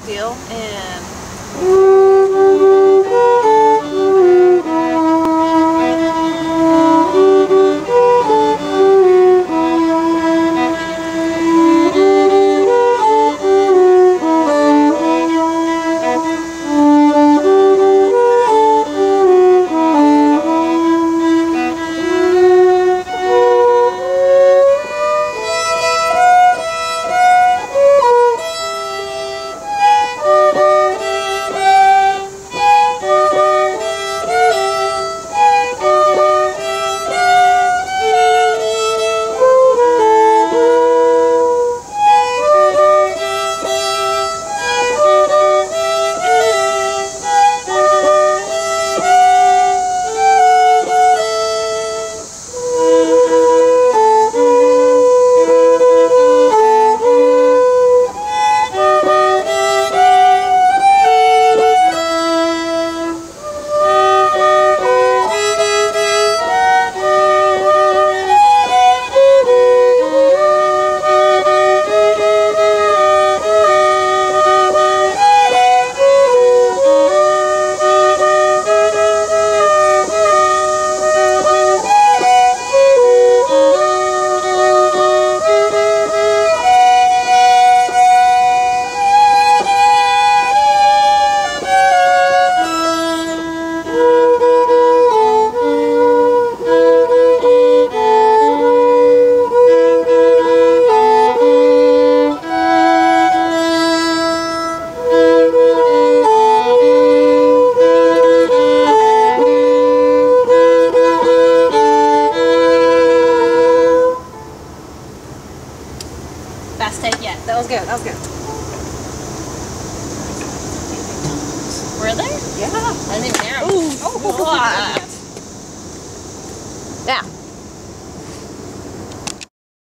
deal and best take yet. That was good. That was good. Were there? Yeah. I didn't even hear 'em. Ooh. Oh. Wow. Yeah.